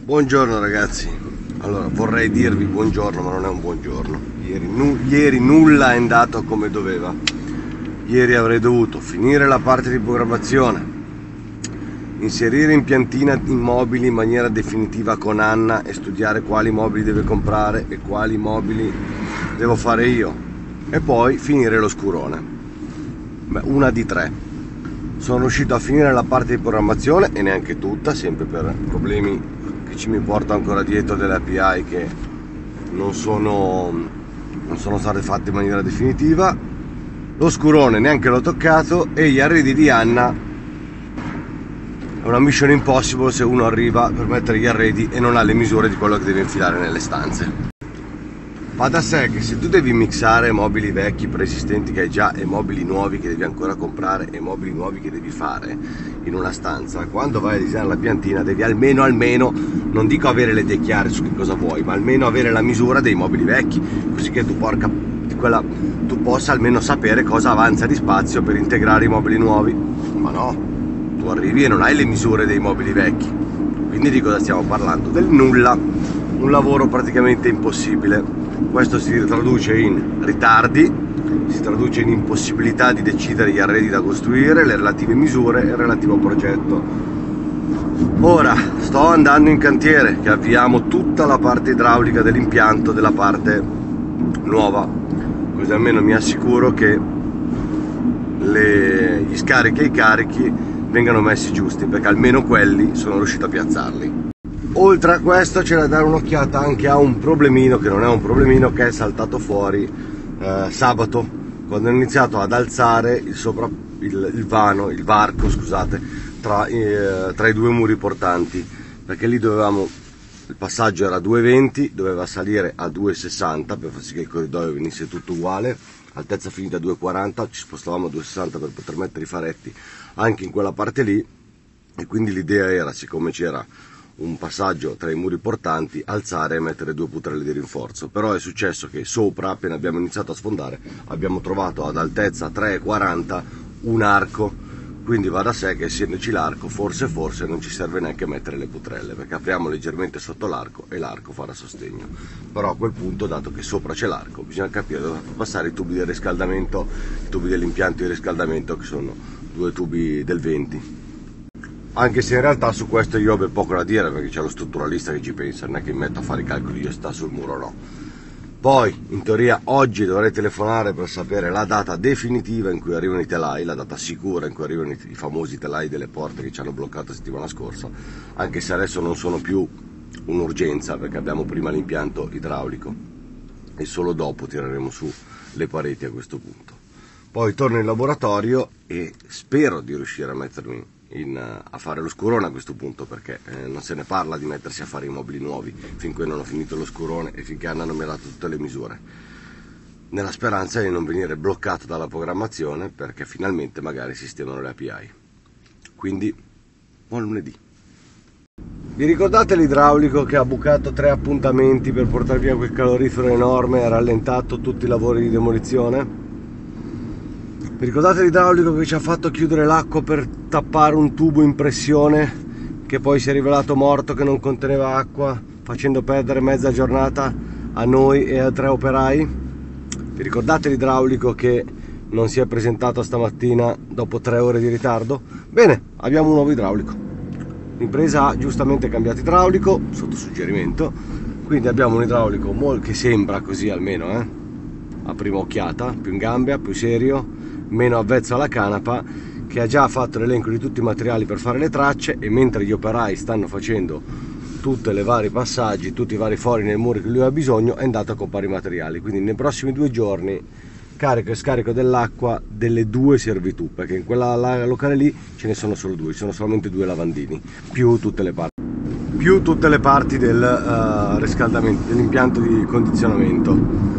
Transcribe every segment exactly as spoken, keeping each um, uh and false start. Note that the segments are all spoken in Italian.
Buongiorno ragazzi, allora vorrei dirvi buongiorno ma non è un buongiorno. Ieri, nu ieri nulla è andato come doveva. Ieri avrei dovuto finire la parte di programmazione, inserire in piantina i mobili in maniera definitiva con Anna e studiare quali mobili deve comprare e quali mobili devo fare io, e poi finire l'oscurone. Beh, una di tre. Sono riuscito a finire la parte di programmazione e neanche tutta, sempre per problemi che ci mi porto ancora dietro delle A P I che non sono, non sono state fatte in maniera definitiva. L'oscurone neanche l'ho toccato e gli arredi di Anna è una mission impossible se uno arriva per mettere gli arredi e non ha le misure di quello che deve infilare nelle stanze. Va da sé che se tu devi mixare mobili vecchi preesistenti che hai già e mobili nuovi che devi ancora comprare e mobili nuovi che devi fare in una stanza, quando vai a disegnare la piantina devi almeno almeno, non dico avere le idee chiare su che cosa vuoi, ma almeno avere la misura dei mobili vecchi, così che tu, porca, quella, tu possa almeno sapere cosa avanza di spazio per integrare i mobili nuovi. Ma no, tu arrivi e non hai le misure dei mobili vecchi, quindi di cosa stiamo parlando? Del nulla, un lavoro praticamente impossibile. Questo si traduce in ritardi, si traduce in impossibilità di decidere gli arredi da costruire, le relative misure e il relativo progetto. Ora sto andando in cantiere che avviamo tutta la parte idraulica dell'impianto della parte nuova, così almeno mi assicuro che le, gli scarichi e i carichi vengano messi giusti, perché almeno quelli sono riuscito a piazzarli. Oltre a questo c'è da dare un'occhiata anche a un problemino, che non è un problemino, che è saltato fuori eh, sabato, quando ho iniziato ad alzare il, sopra, il, il vano, il varco, scusate, tra, eh, tra i due muri portanti, perché lì dovevamo, il passaggio era a due venti, doveva salire a due sessanta per far sì che il corridoio venisse tutto uguale, altezza finita a due quaranta, ci spostavamo a due sessanta per poter mettere i faretti anche in quella parte lì, e quindi l'idea era, siccome c'era un passaggio tra i muri portanti, alzare e mettere due putrelle di rinforzo. Però è successo che sopra, appena abbiamo iniziato a sfondare, abbiamo trovato ad altezza tre quaranta un arco, quindi va da sé che essendoci l'arco forse forse non ci serve neanche mettere le putrelle, perché apriamo leggermente sotto l'arco e l'arco farà sostegno. Però a quel punto, dato che sopra c'è l'arco, bisogna capire dove passare i tubi di riscaldamento, i tubi dell'impianto di riscaldamento, che sono due tubi del venti. Anche se in realtà su questo io ho ben poco da dire, perché c'è lo strutturalista che ci pensa, non è che mi metto a fare i calcoli io, sta sul muro, no. Poi in teoria oggi dovrei telefonare per sapere la data definitiva in cui arrivano i telai, la data sicura in cui arrivano i, i famosi telai delle porte che ci hanno bloccato la settimana scorsa, anche se adesso non sono più un'urgenza, perché abbiamo prima l'impianto idraulico e solo dopo tireremo su le pareti a questo punto. Poi torno in laboratorio e spero di riuscire a mettermi In, a fare l'oscurone a questo punto, perché eh, non se ne parla di mettersi a fare i mobili nuovi finché non ho finito l'oscurone e finché Anna non mi ha dato tutte le misure, nella speranza di non venire bloccato dalla programmazione, perché finalmente magari sistemano le A P I. Quindi buon lunedì. Vi ricordate l'idraulico che ha bucato tre appuntamenti per portare via quel calorifero enorme e ha rallentato tutti i lavori di demolizione? Vi ricordate l'idraulico che ci ha fatto chiudere l'acqua per tappare un tubo in pressione che poi si è rivelato morto, che non conteneva acqua, facendo perdere mezza giornata a noi e a tre operai? Vi ricordate l'idraulico che non si è presentato stamattina dopo tre ore di ritardo? Bene, abbiamo un nuovo idraulico. L'impresa ha giustamente cambiato idraulico, sotto suggerimento, quindi abbiamo un idraulico che sembra così almeno, eh? A prima occhiata, più in gambia, più serio, meno avvezzo alla canapa, che ha già fatto l'elenco di tutti i materiali per fare le tracce, e mentre gli operai stanno facendo tutti i vari passaggi, tutti i vari fori nei muri che lui ha bisogno, è andato a comprare i materiali. Quindi nei prossimi due giorni carico e scarico dell'acqua delle due servitù, perché in quella locale lì ce ne sono solo due, ci sono solamente due lavandini, più tutte le parti, più tutte le parti del uh, riscaldamento, dell'impianto di condizionamento.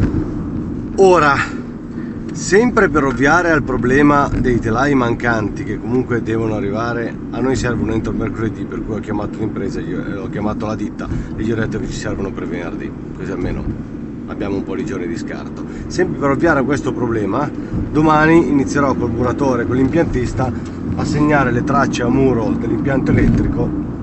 Ora, sempre per ovviare al problema dei telai mancanti, che comunque devono arrivare, a noi servono entro mercoledì, per cui ho chiamato l'impresa, ho chiamato la ditta e gli ho detto che ci servono per venerdì, così almeno abbiamo un po' di giorni di scarto. Sempre per ovviare a questo problema, domani inizierò col muratore, con l'impiantista, a segnare le tracce a muro dell'impianto elettrico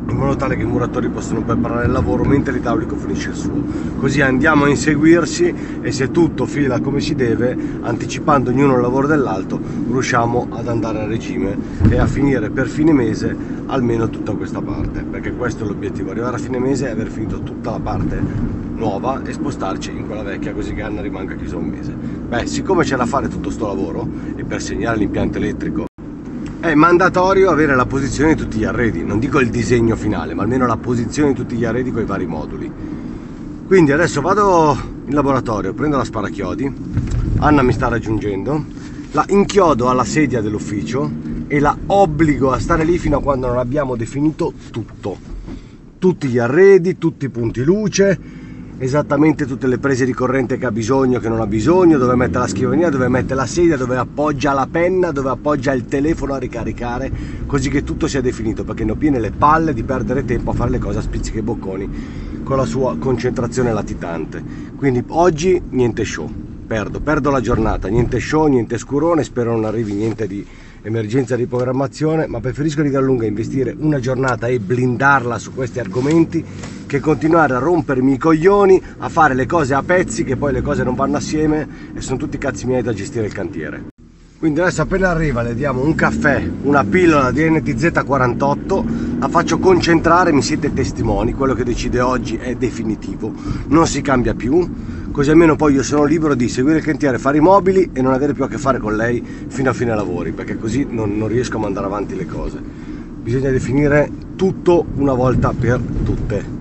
in modo tale che i muratori possono preparare il lavoro mentre l'idraulico finisce il suo. Così andiamo a inseguirsi e se tutto fila come si deve, anticipando ognuno il lavoro dell'altro, riusciamo ad andare a regime e a finire per fine mese almeno tutta questa parte, perché questo è l'obiettivo, arrivare a fine mese e aver finito tutta la parte nuova e spostarci in quella vecchia, così che Anna rimanga chiusa un mese. Beh, siccome c'è da fare tutto sto lavoro e per segnare l'impianto elettrico è mandatorio avere la posizione di tutti gli arredi, non dico il disegno finale, ma almeno la posizione di tutti gli arredi con i vari moduli. Quindi adesso vado in laboratorio, prendo la sparachiodi, Anna mi sta raggiungendo, la inchiodo alla sedia dell'ufficio e la obbligo a stare lì fino a quando non abbiamo definito tutto, tutti gli arredi, tutti i punti luce, esattamente tutte le prese di corrente che ha bisogno, che non ha bisogno, dove mette la scrivania, dove mette la sedia, dove appoggia la penna, dove appoggia il telefono a ricaricare, così che tutto sia definito, perché ne ho piene le palle di perdere tempo a fare le cose a spizzichi e bocconi con la sua concentrazione latitante. Quindi oggi niente show, perdo, perdo la giornata, niente show, niente scurone, spero non arrivi niente di emergenza di programmazione, ma preferisco di gran lunga investire una giornata e blindarla su questi argomenti che continuare a rompermi i coglioni, a fare le cose a pezzi, che poi le cose non vanno assieme e sono tutti cazzi miei da gestire il cantiere. Quindi adesso appena arriva le diamo un caffè, una pillola di N T Z quarantotto, la faccio concentrare, mi siete testimoni, quello che decide oggi è definitivo, non si cambia più, così almeno poi io sono libero di seguire il cantiere, fare i mobili e non avere più a che fare con lei fino a fine lavori, perché così non, non riesco a mandare avanti le cose. Bisogna definire tutto una volta per tutte.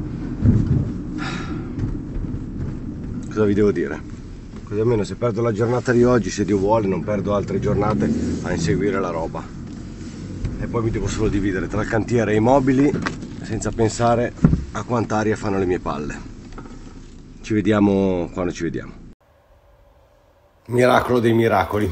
Cosa vi devo dire? Così almeno se perdo la giornata di oggi, se Dio vuole, non perdo altre giornate a inseguire la roba. E poi mi devo solo dividere tra il cantiere e i mobili senza pensare a quanta aria fanno le mie palle. Ci vediamo quando ci vediamo. Miracolo dei miracoli.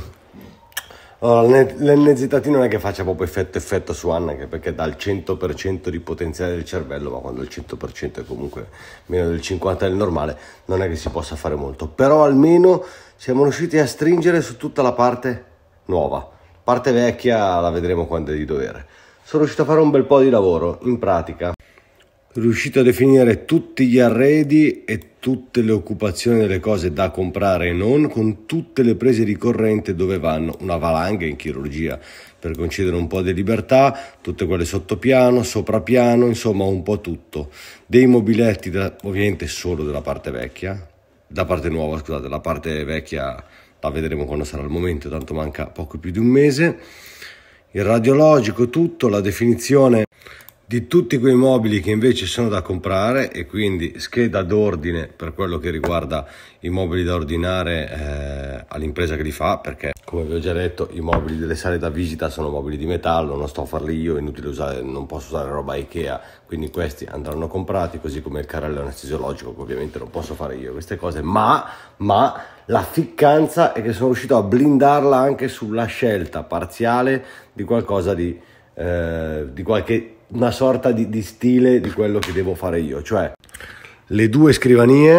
Allora, l'N Z T non è che faccia proprio effetto effetto su Anna, che perché dà il cento per cento di potenziale del cervello, ma quando il cento per cento è comunque meno del cinquanta del normale, non è che si possa fare molto. Però almeno siamo riusciti a stringere su tutta la parte nuova. Parte vecchia la vedremo quando è di dovere. Sono riuscito a fare un bel po' di lavoro, in pratica. Riuscito a definire tutti gli arredi e tutte le occupazioni delle cose da comprare e non, con tutte le prese di corrente dove vanno, una valanga in chirurgia per concedere un po' di libertà, tutte quelle sottopiano, soprapiano, insomma un po' tutto. Dei mobiletti, della, ovviamente solo della parte vecchia, da parte nuova, scusate, la parte vecchia la vedremo quando sarà il momento, tanto manca poco più di un mese. Il radiologico, tutto, la definizione di tutti quei mobili che invece sono da comprare e quindi scheda d'ordine per quello che riguarda i mobili da ordinare eh, all'impresa che li fa, perché come vi ho già detto i mobili delle sale da visita sono mobili di metallo, non sto a farli io, è inutile usare, non posso usare roba Ikea, quindi questi andranno comprati, così come il carrello anestesiologico che ovviamente non posso fare io queste cose, ma, ma la ficcanza è che sono riuscito a blindarla anche sulla scelta parziale di qualcosa di, eh, di qualche una sorta di, di stile di quello che devo fare io, cioè le due scrivanie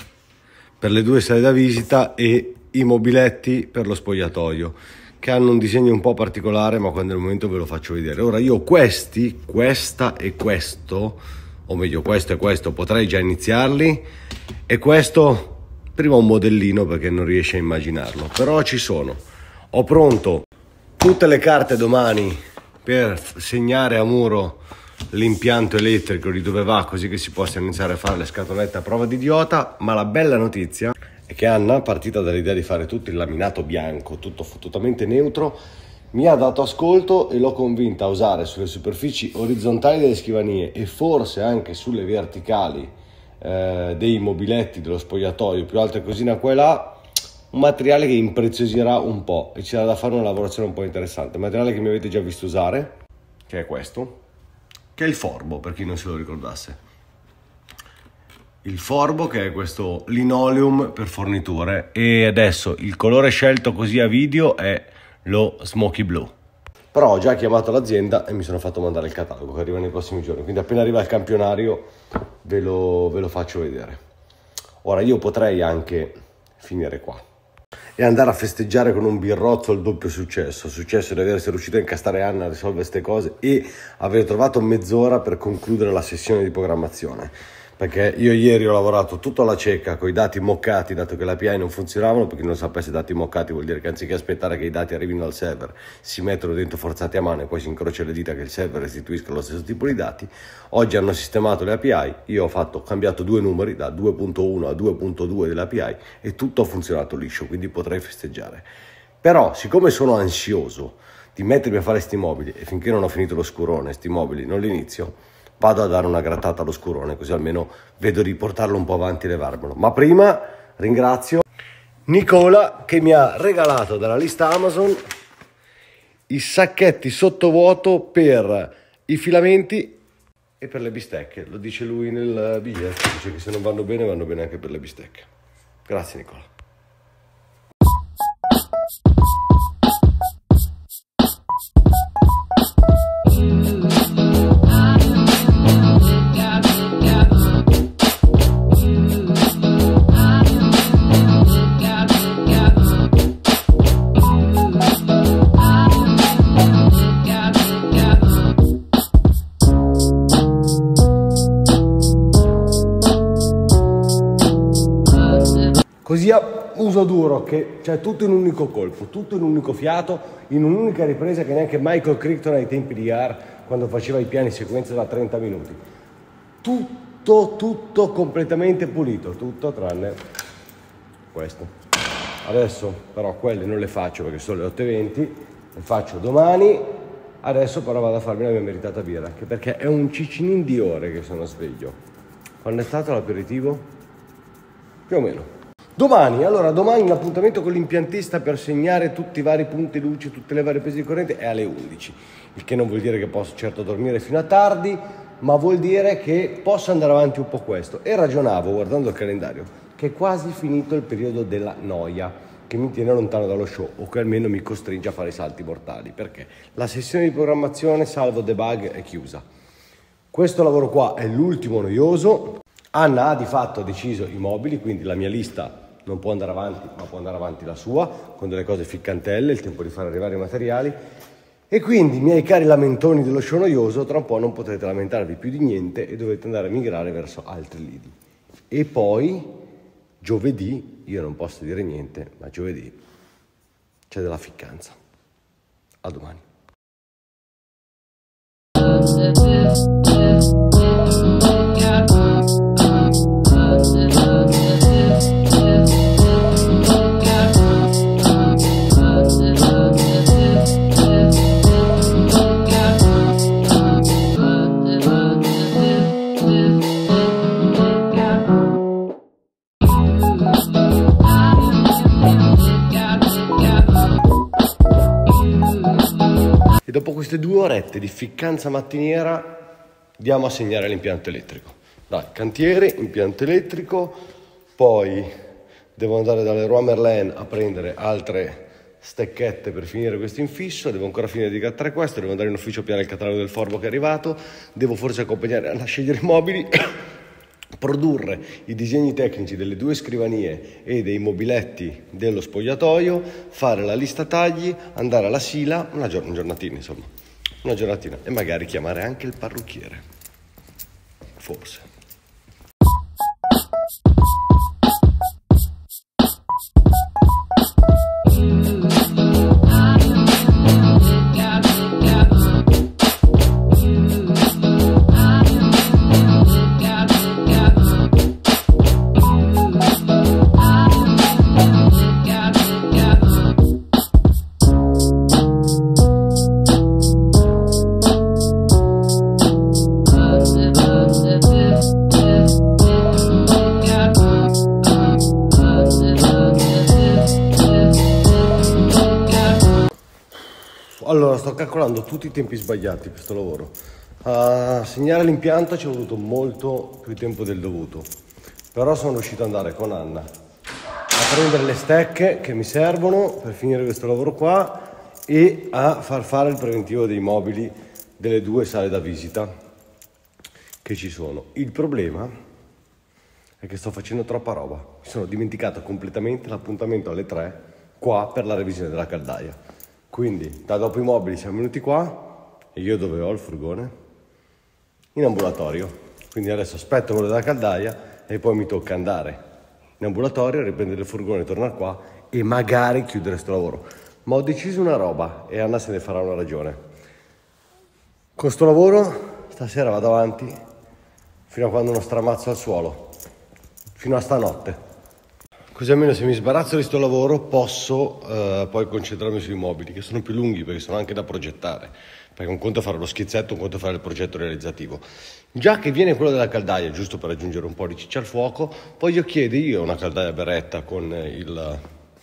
per le due sale da visita e i mobiletti per lo spogliatoio, che hanno un disegno un po' particolare, ma quando è il momento ve lo faccio vedere. Ora io questi, questa e questo, o meglio questo e questo, potrei già iniziarli, e questo prima un modellino perché non riesce a immaginarlo, però ci sono. Ho pronto tutte le carte domani per segnare a muro l'impianto elettrico di dove va, così che si possa iniziare a fare le scatolette a prova di idiota. Ma la bella notizia è che Anna, partita dall'idea di fare tutto il laminato bianco, tutto fottutamente neutro, mi ha dato ascolto e l'ho convinta a usare sulle superfici orizzontali delle scrivanie e forse anche sulle verticali eh, dei mobiletti dello spogliatoio, più altre cosine qua e là, un materiale che impreziosirà un po' e ci sarà da fare una lavorazione un po' interessante. Un materiale che mi avete già visto usare, che è questo, che è il Forbo, per chi non se lo ricordasse. Il Forbo, che è questo linoleum per forniture, e adesso il colore scelto così a video è lo Smoky Blue. Però ho già chiamato l'azienda e mi sono fatto mandare il catalogo che arriva nei prossimi giorni, quindi appena arriva il campionario ve lo, ve lo faccio vedere. Ora io potrei anche finire qua e andare a festeggiare con un birrozzo il doppio successo. Successo di essere riuscito a incastrare Anna a risolvere queste cose e aver trovato mezz'ora per concludere la sessione di programmazione, perché io ieri ho lavorato tutto alla cieca con i dati moccati, dato che le A P I non funzionavano. Per chi non sapesse, dati moccati vuol dire che anziché aspettare che i dati arrivino dal server si mettono dentro forzati a mano e poi si incrocia le dita che il server restituisca lo stesso tipo di dati. Oggi hanno sistemato le A P I, io ho fatto, ho cambiato due numeri da due punto uno a due punto due delle A P I e tutto ha funzionato liscio, quindi potrei festeggiare. Però siccome sono ansioso di mettermi a fare sti mobili e finché non ho finito lo scurone sti mobili non li inizio, vado a dare una grattata allo scurone, così almeno vedo di portarlo un po' avanti e levarmelo. Ma prima ringrazio Nicola che mi ha regalato dalla lista Amazon i sacchetti sottovuoto per i filamenti e per le bistecche. Lo dice lui nel biglietto, dice che se non vanno bene vanno bene anche per le bistecche. Grazie Nicola. Così a uso duro, che c'è tutto in un unico colpo, tutto in un unico fiato, in un'unica ripresa, che neanche Michael Crichton ai tempi di A R, quando faceva i piani sequenza da trenta minuti. Tutto, tutto completamente pulito, tutto tranne questo. Adesso però quelle non le faccio perché sono le otto e venti, le faccio domani. Adesso però vado a farmi la mia meritata birra, anche perché è un cicinin di ore che sono sveglio. Quando è stato l'aperitivo? Più o meno. Domani, allora domani l'appuntamento con l'impiantista per segnare tutti i vari punti luce, tutte le varie prese di corrente è alle undici, il che non vuol dire che posso certo dormire fino a tardi, ma vuol dire che posso andare avanti un po' questo. E ragionavo, guardando il calendario, che è quasi finito il periodo della noia, che mi tiene lontano dallo show, o che almeno mi costringe a fare i salti mortali, perché la sessione di programmazione, salvo debug, è chiusa. Questo lavoro qua è l'ultimo noioso. Anna ha di fatto deciso i mobili, quindi la mia lista non può andare avanti, ma può andare avanti la sua, con delle cose ficcantelle, il tempo di far arrivare i materiali. E quindi, miei cari lamentoni dello show noioso, tra un po' non potrete lamentarvi più di niente e dovete andare a migrare verso altri lidi. E poi, giovedì, io non posso dire niente, ma giovedì c'è della ficcanza. A domani. E dopo queste due orette di ficcanza mattiniera andiamo a segnare l'impianto elettrico. Dai, cantiere, impianto elettrico, poi devo andare dalle Leroy Merlin a prendere altre stecchette per finire questo infisso, devo ancora finire di grattare questo, devo andare in ufficio a piare il catalogo del Forbo che è arrivato, devo forse accompagnare a scegliere i mobili, produrre i disegni tecnici delle due scrivanie e dei mobiletti dello spogliatoio, fare la lista tagli, andare alla Sila, una, giorn- una giornatina insomma, una giornatina e magari chiamare anche il parrucchiere, forse. Allora, sto calcolando tutti i tempi sbagliati per questo lavoro. A segnare l'impianto ci è voluto molto più tempo del dovuto, però sono riuscito ad andare con Anna a prendere le stecche che mi servono per finire questo lavoro qua e a far fare il preventivo dei mobili delle due sale da visita che ci sono. Il problema è che sto facendo troppa roba, mi sono dimenticato completamente l'appuntamento alle tre qua per la revisione della caldaia. Quindi da dopo i mobili siamo venuti qua e io dove ho il furgone? In ambulatorio. Quindi adesso aspetto quello della caldaia e poi mi tocca andare in ambulatorio, riprendere il furgone, tornare qua e magari chiudere sto lavoro. Ma ho deciso una roba e Anna se ne farà una ragione. Con sto lavoro stasera vado avanti fino a quando non stramazzo al suolo, fino a stanotte. Così almeno se mi sbarazzo di sto lavoro posso eh, poi concentrarmi sui mobili, che sono più lunghi perché sono anche da progettare. Perché un conto è fare lo schizzetto, un conto è fare il progetto realizzativo. Già che viene quello della caldaia, giusto per aggiungere un po' di ciccia al fuoco, poi io chiedo, io ho una caldaia beretta con il...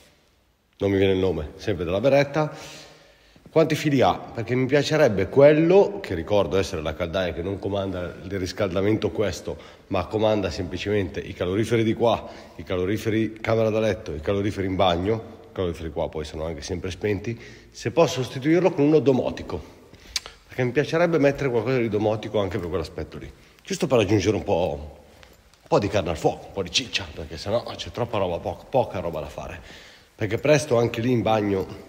non mi viene il nome, sempre della beretta, quanti fili ha? Perché mi piacerebbe quello, che ricordo essere la caldaia che non comanda il riscaldamento questo, ma comanda semplicemente i caloriferi di qua, i caloriferi camera da letto, i caloriferi in bagno, i caloriferi qua poi sono anche sempre spenti, se posso sostituirlo con uno domotico, perché mi piacerebbe mettere qualcosa di domotico anche per quell'aspetto lì, giusto per aggiungere un po', un po' di carne al fuoco, un po' di ciccia, perché sennò c'è troppa roba, poca, poca roba da fare, perché presto anche lì in bagno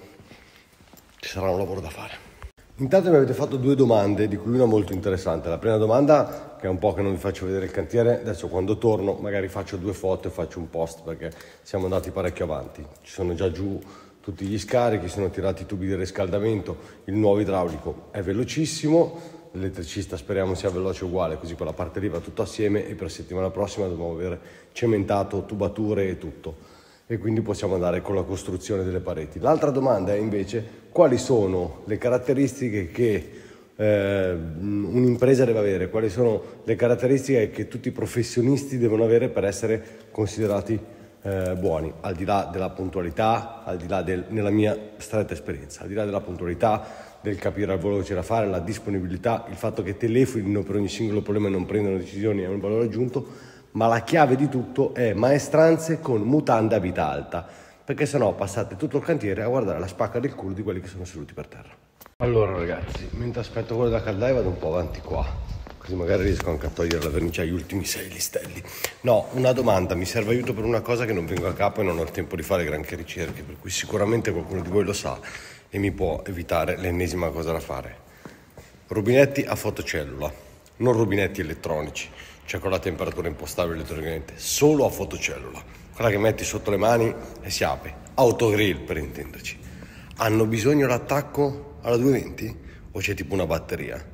ci sarà un lavoro da fare. Intanto mi avete fatto due domande, di cui una molto interessante. La prima domanda, che è un po' che non vi faccio vedere il cantiere, adesso quando torno magari faccio due foto e faccio un post perché siamo andati parecchio avanti. Ci sono già giù tutti gli scarichi, sono tirati i tubi di riscaldamento, il nuovo idraulico è velocissimo, l'elettricista speriamo sia veloce uguale, così quella parte lì va tutto assieme e per settimana prossima dobbiamo avere cementato, tubature e tutto. E quindi possiamo andare con la costruzione delle pareti. L'altra domanda è invece quali sono le caratteristiche che eh, un'impresa deve avere, quali sono le caratteristiche che tutti i professionisti devono avere per essere considerati eh, buoni, al di là della puntualità, al di là del, nella mia stretta esperienza, al di là della puntualità, del capire al volo che c'è da fare, la disponibilità, il fatto che telefonino per ogni singolo problema e non prendano decisioni è un valore aggiunto. Ma la chiave di tutto è maestranze con mutanda a vita alta, perché sennò passate tutto il cantiere a guardare la spacca del culo di quelli che sono seduti per terra. Allora ragazzi, mentre aspetto quello da caldaia vado un po' avanti qua, così magari riesco anche a togliere la vernice agli ultimi sei listelli. No, una domanda, mi serve aiuto per una cosa che non vengo a capo e non ho il tempo di fare granché ricerche, per cui sicuramente qualcuno di voi lo sa e mi può evitare l'ennesima cosa da fare. Rubinetti a fotocellula, non rubinetti elettronici. Cioè con la temperatura impostabile elettronicamente, solo a fotocellula, quella che metti sotto le mani e si apre, autogrill per intenderci. Hanno bisogno l'attacco alla duecentoventi o c'è tipo una batteria?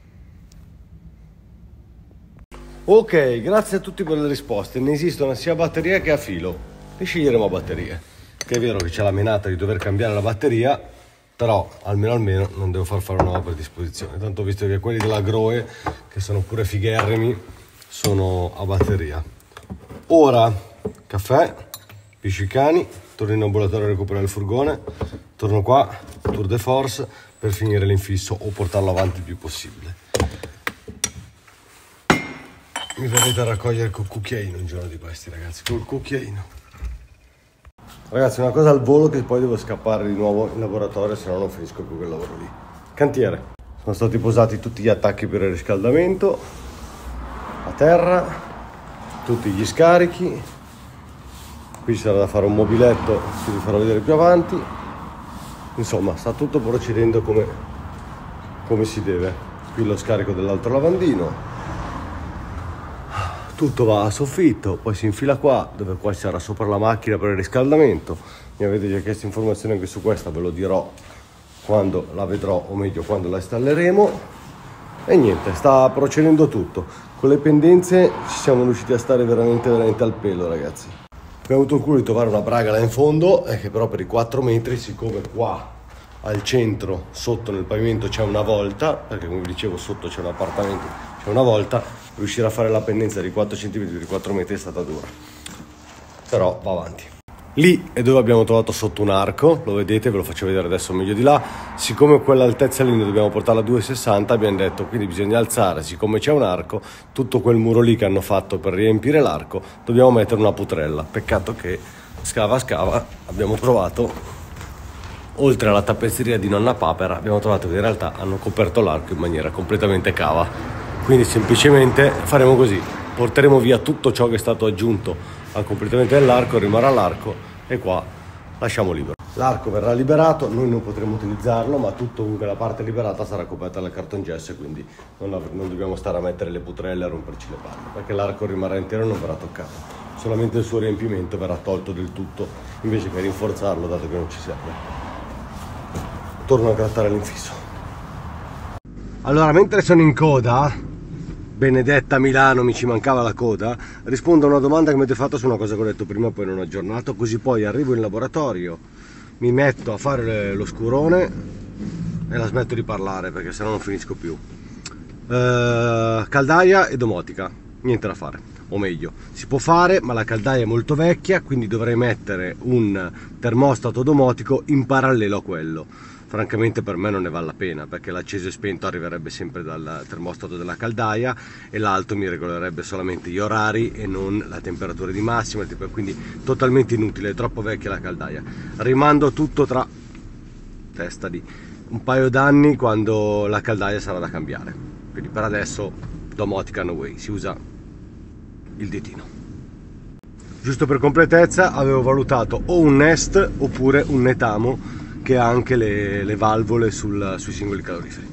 Ok, grazie a tutti per le risposte, ne esistono sia a batteria che a filo, ne sceglieremo a batterie, che è vero che c'è la menata di dover cambiare la batteria, però almeno almeno non devo far fare una nuova predisposizione, tanto ho visto che quelli della Grohe, che sono pure figherrimi, sono a batteria. Ora caffè, piscicani, torno in ambulatorio a recuperare il furgone, torno qua, tour de force per finire l'infisso o portarlo avanti il più possibile. Mi verrete a raccogliere col cucchiaino un giorno di questi ragazzi, col cucchiaino. Ragazzi, una cosa al volo che poi devo scappare di nuovo in laboratorio, se no non finisco più quel lavoro lì. Cantiere, sono stati posati tutti gli attacchi per il riscaldamento a terra, tutti gli scarichi, qui ci sarà da fare un mobiletto che vi farò vedere più avanti, insomma sta tutto procedendo come, come si deve. Qui lo scarico dell'altro lavandino, tutto va a soffitto, poi si infila qua dove qua ci sarà sopra la macchina per il riscaldamento. Mi avete già chiesto informazioni anche su questa, ve lo dirò quando la vedrò, o meglio quando la installeremo. E niente, sta procedendo tutto. Con le pendenze ci siamo riusciti a stare veramente veramente al pelo ragazzi. Abbiamo avuto il culo di trovare una braga là in fondo, e che però per i quattro metri, siccome qua al centro sotto nel pavimento c'è una volta, perché come vi dicevo sotto c'è un appartamento, c'è una volta, riuscire a fare la pendenza di quattro centimetri di quattro metri è stata dura, però va avanti. Lì è dove abbiamo trovato sotto un arco, lo vedete, ve lo faccio vedere adesso meglio di là. Siccome quell'altezza lì dobbiamo portarla a due virgola sessanta, abbiamo detto quindi bisogna alzare, siccome c'è un arco, tutto quel muro lì che hanno fatto per riempire l'arco, dobbiamo mettere una putrella. Peccato che scava scava abbiamo trovato, oltre alla tappezzeria di nonna Papera, abbiamo trovato che in realtà hanno coperto l'arco in maniera completamente cava. Quindi semplicemente faremo così, porteremo via tutto ciò che è stato aggiunto al completamento dell'arco, rimarrà l'arco e qua lasciamo libero. l'arco verrà liberato, noi non potremo utilizzarlo, ma tutto comunque la parte liberata sarà coperta dal cartongesso e quindi non, non dobbiamo stare a mettere le putrelle e a romperci le palle, perché l'arco rimarrà intero e non verrà toccato, solamente il suo riempimento verrà tolto del tutto invece che rinforzarlo, dato che non ci serve. Torno a grattare l'infisso. Allora, mentre sono in coda, benedetta Milano, mi ci mancava la coda, rispondo a una domanda che mi avete fatto su una cosa che ho detto prima, poi non ho aggiornato, così poi arrivo in laboratorio, mi metto a fare lo scurone e la smetto di parlare perché sennò non finisco più. Eh, caldaia e domotica, niente da fare, o meglio, si può fare, ma la caldaia è molto vecchia, quindi dovrei mettere un termostato domotico in parallelo a quello. Francamente per me non ne vale la pena, perché l'acceso e spento arriverebbe sempre dal termostato della caldaia e l'alto mi regolerebbe solamente gli orari e non la temperatura di massima, quindi totalmente inutile, è troppo vecchia la caldaia. Rimando tutto tra testa di un paio d'anni, quando la caldaia sarà da cambiare. Quindi per adesso domotica no way, si usa il ditino. Giusto per completezza, avevo valutato o un Nest oppure un Netamo che ha anche le, le valvole sul, sui singoli caloriferi.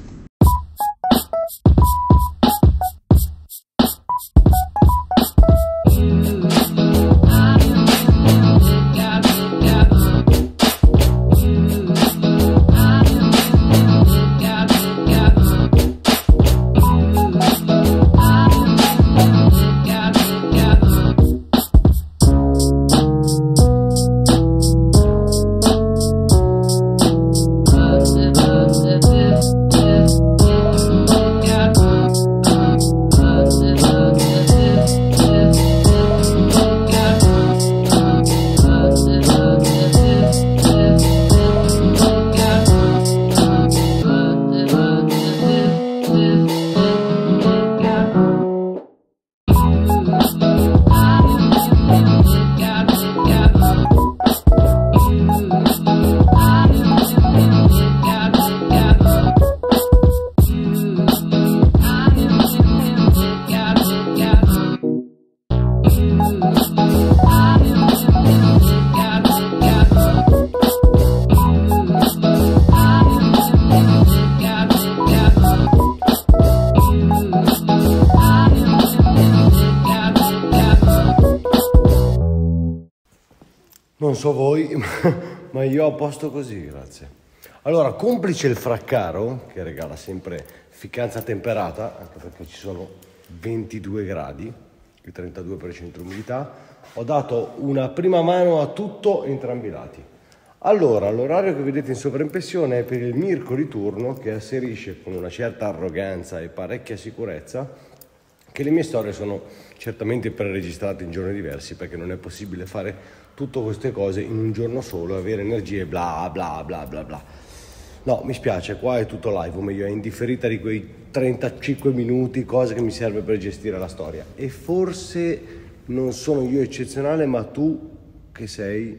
Non so voi, ma io ho a posto così, grazie. Allora, complice il fraccaro, che regala sempre ficcanza temperata, anche perché ci sono ventidue gradi, il trentadue per cento di umidità, ho dato una prima mano a tutto entrambi i lati. Allora, l'orario che vedete in sovraimpressione è per il Mirko di turno, che asserisce con una certa arroganza e parecchia sicurezza che le mie storie sono certamente preregistrate in giorni diversi, perché non è possibile fare tutte queste cose in un giorno solo, avere energie bla bla bla bla bla. No, mi spiace, qua è tutto live, o meglio è indifferita di quei trentacinque minuti, cosa che mi serve per gestire la storia. E forse non sono io eccezionale, ma tu che sei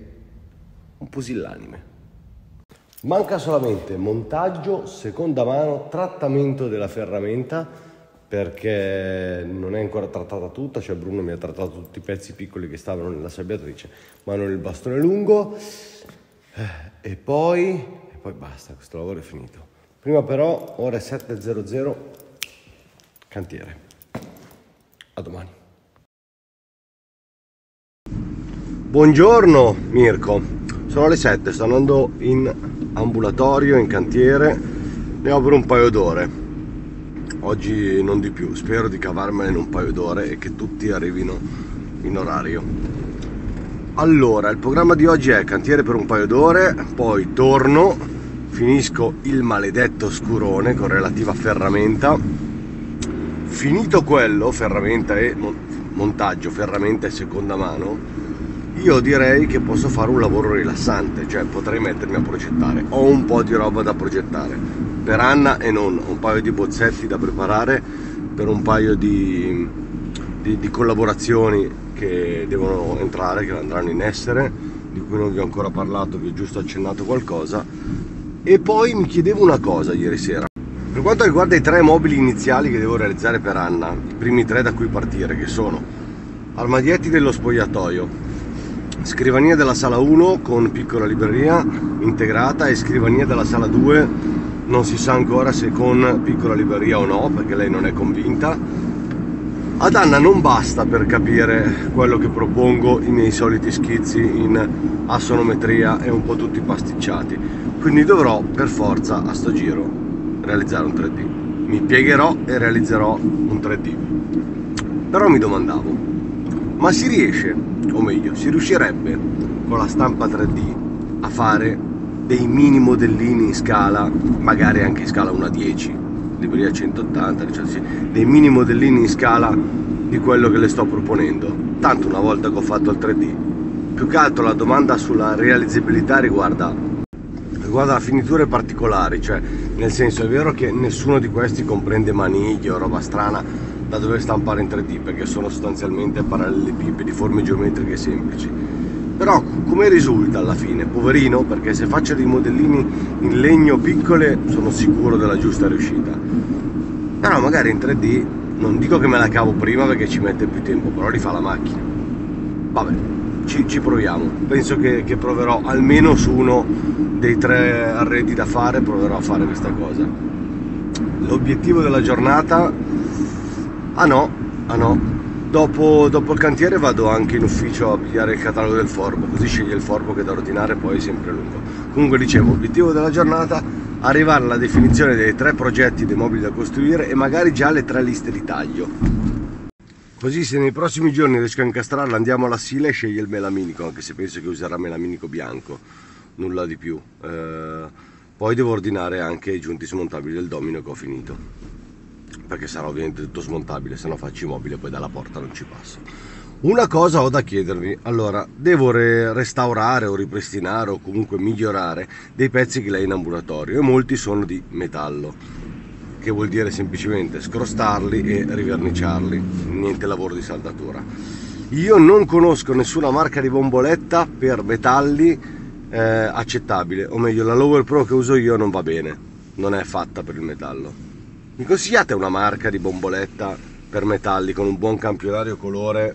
un pusillanime. Manca solamente montaggio, seconda mano, trattamento della ferramenta, perché non è ancora trattata tutta, cioè Bruno mi ha trattato tutti i pezzi piccoli che stavano nella sabbiatrice, ma non il bastone lungo, e poi, e poi basta, questo lavoro è finito. Prima però, ore sette e zero zero, cantiere. A domani. Buongiorno Mirko, sono le sette, sto andando in ambulatorio, in cantiere, ne ho per un paio d'ore. Oggi non di più, spero di cavarmene in un paio d'ore e che tutti arrivino in orario. Allora, il programma di oggi è cantiere per un paio d'ore, poi torno, finisco il maledetto scurone con relativa ferramenta. Finito quello, ferramenta e montaggio, ferramenta e seconda mano, io direi che posso fare un lavoro rilassante, cioè potrei mettermi a progettare. Ho un po' di roba da progettare per Anna e non, un paio di bozzetti da preparare per un paio di, di, di collaborazioni che devono entrare, che andranno in essere, di cui non vi ho ancora parlato, vi ho giusto accennato qualcosa. E poi mi chiedevo una cosa ieri sera, per quanto riguarda i tre mobili iniziali che devo realizzare per Anna, i primi tre da cui partire, che sono armadietti dello spogliatoio, scrivania della sala uno con piccola libreria integrata e scrivania della sala due non si sa ancora se con piccola libreria o no, perché lei non è convinta. Ad Anna non basta per capire quello che propongo i miei soliti schizzi in assonometria e un po' tutti pasticciati, quindi dovrò per forza a sto giro realizzare un tre D. Mi piegherò e realizzerò un tre D. Però mi domandavo, ma si riesce, o meglio, si riuscirebbe con la stampa tre D a fare dei mini modellini in scala, magari anche in scala uno a dieci, libreria centottanta, cioè sì, dei mini modellini in scala di quello che le sto proponendo? Tanto una volta che ho fatto il tre D, più che altro la domanda sulla realizzabilità riguarda, riguarda finiture particolari, cioè nel senso è vero che nessuno di questi comprende maniglie o roba strana da dover stampare in tre D, perché sono sostanzialmente parallelepipedi, forme geometriche semplici. Però come risulta alla fine? Poverino, perché se faccio dei modellini in legno piccole sono sicuro della giusta riuscita. Però magari in tre D, non dico che me la cavo prima perché ci mette più tempo, però rifà la macchina. Vabbè, ci, ci proviamo. Penso che, che proverò almeno su uno dei tre arredi da fare, proverò a fare questa cosa. L'obiettivo della giornata... Ah no, ah no. Dopo, dopo il cantiere vado anche in ufficio a pigliare il catalogo del forbo, così sceglie il forbo che da ordinare, poi è sempre lungo. Comunque dicevo, obiettivo della giornata, arrivare alla definizione dei tre progetti dei mobili da costruire e magari già le tre liste di taglio. Così se nei prossimi giorni riesco a incastrarla andiamo alla Sila e sceglie il melaminico, anche se penso che userà melaminico bianco, nulla di più. Eh, poi devo ordinare anche i giunti smontabili del domino che ho finito, perché sarà ovviamente tutto smontabile, se no faccio i mobili e poi dalla porta non ci passo. Una cosa ho da chiedervi, allora, devo re restaurare o ripristinare o comunque migliorare dei pezzi che lei ha in ambulatorio e molti sono di metallo, che vuol dire semplicemente scrostarli e riverniciarli, niente lavoro di saldatura. Io non conosco nessuna marca di bomboletta per metalli eh, accettabile, o meglio la Lower Pro che uso io non va bene, non è fatta per il metallo. Mi consigliate una marca di bomboletta per metalli con un buon campionario colore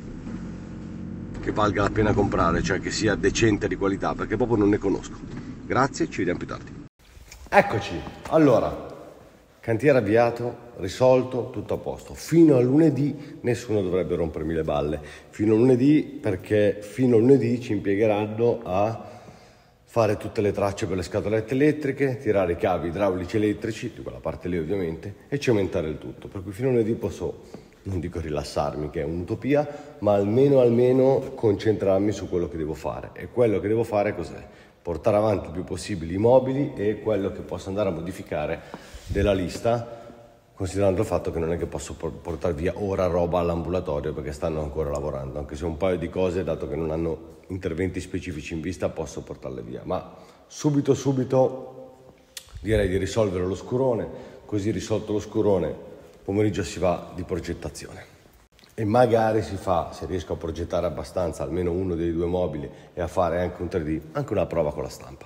che valga la pena comprare, cioè che sia decente di qualità, perché proprio non ne conosco. Grazie, ci vediamo più tardi. Eccoci, allora, cantiere avviato, risolto, tutto a posto. Fino a lunedì nessuno dovrebbe rompermi le balle. Fino a lunedì, perché fino a lunedì ci impiegheranno a fare tutte le tracce per le scatolette elettriche, tirare i cavi idraulici elettrici, di quella parte lì ovviamente, e cementare il tutto. Per cui fino a lunedì posso, non dico rilassarmi, che è un'utopia, ma almeno almeno concentrarmi su quello che devo fare. E quello che devo fare cos'è? Portare avanti il più possibile i mobili e quello che posso andare a modificare della lista, considerando il fatto che non è che posso portare via ora roba all'ambulatorio perché stanno ancora lavorando, anche se un paio di cose, dato che non hanno interventi specifici in vista, posso portarle via. Ma subito subito direi di risolvere lo scurone, così risolto lo scurone pomeriggio si va di progettazione e magari si fa, se riesco a progettare abbastanza, almeno uno dei due mobili e a fare anche un tre D, anche una prova con la stampa.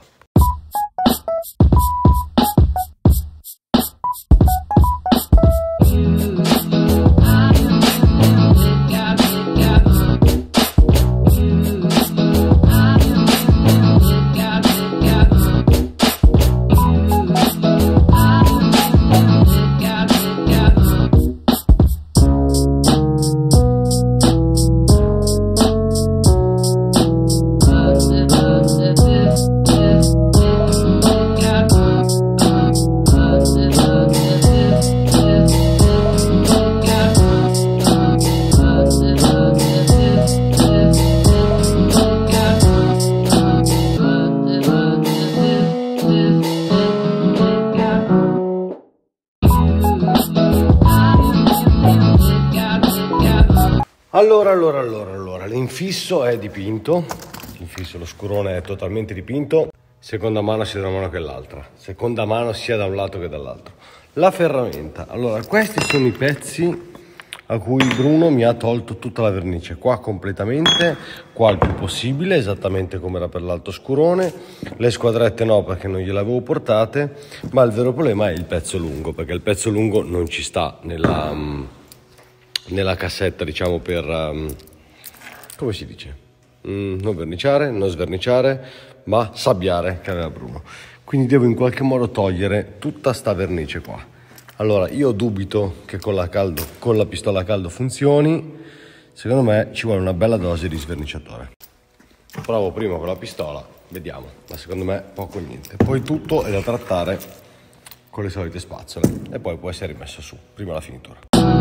Allora, allora, allora, allora, l'infisso è dipinto, l'infisso, lo scurone è totalmente dipinto, seconda mano sia da una mano che dall'altra, seconda mano sia da un lato che dall'altro. La ferramenta, allora, questi sono i pezzi a cui Bruno mi ha tolto tutta la vernice, qua completamente, qua il più possibile, esattamente come era per l'altro scurone, le squadrette no perché non gliele avevo portate, ma il vero problema è il pezzo lungo, perché il pezzo lungo non ci sta nella... nella cassetta, diciamo, per um, come si dice, mm, non verniciare, non sverniciare, ma sabbiare, che aveva Bruno. Quindi devo in qualche modo togliere tutta sta vernice qua. Allora, io dubito che con la, caldo, con la pistola a caldo funzioni. Secondo me ci vuole una bella dose di sverniciatore. Provo prima con la pistola, vediamo, ma secondo me poco o niente. Poi tutto è da trattare con le solite spazzole e poi può essere rimesso su, prima la finitura.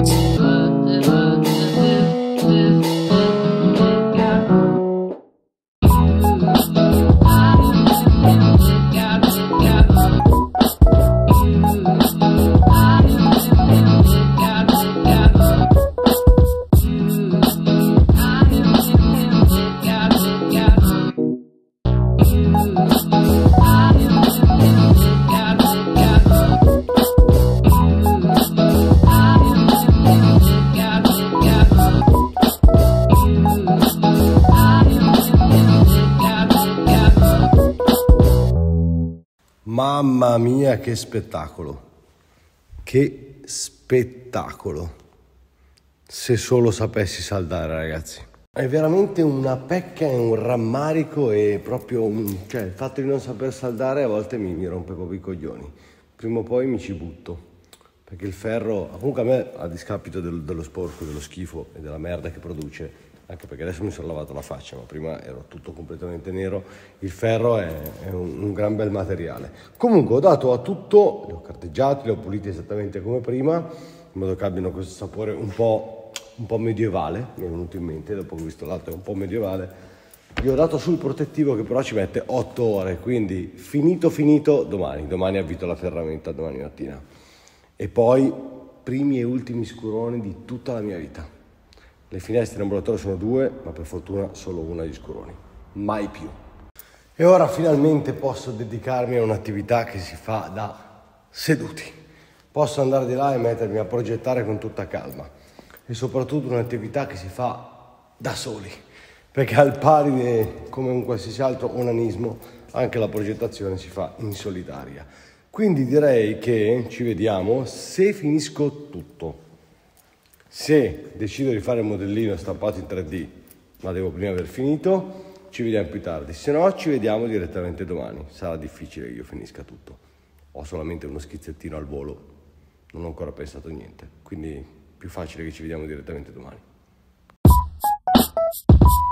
Mamma mia, che spettacolo, che spettacolo, se solo sapessi saldare, ragazzi. È veramente una pecca e un rammarico e proprio un, cioè il fatto di non saper saldare a volte mi, mi rompe proprio i coglioni. Prima o poi mi ci butto, perché il ferro, comunque a me, a discapito del, dello sporco, dello schifo e della merda che produce, anche perché adesso mi sono lavato la faccia, ma prima ero tutto completamente nero, il ferro è, è un, un gran bel materiale. Comunque ho dato a tutto, li ho carteggiati, li ho puliti esattamente come prima, in modo che abbiano questo sapore un po', un po' medievale, mi è venuto in mente, dopo che ho visto l'altro è un po' medievale. Gli ho dato sul protettivo che però ci mette otto ore, quindi finito finito domani, domani avvito la ferramenta, domani mattina. E poi primi e ultimi scuroni di tutta la mia vita. Le finestre in ambulatorio sono due, ma per fortuna solo una di scuroni, mai più. E ora finalmente posso dedicarmi a un'attività che si fa da seduti. Posso andare di là e mettermi a progettare con tutta calma. E soprattutto un'attività che si fa da soli, perché al pari di, come un qualsiasi altro onanismo, anche la progettazione si fa in solitaria. Quindi direi che ci vediamo se finisco tutto. Se decido di fare il modellino stampato in tre D, ma devo prima aver finito, ci vediamo più tardi. Se no, ci vediamo direttamente domani. Sarà difficile che io finisca tutto. Ho solamente uno schizzettino al volo, non ho ancora pensato a niente. Quindi più facile che ci vediamo direttamente domani.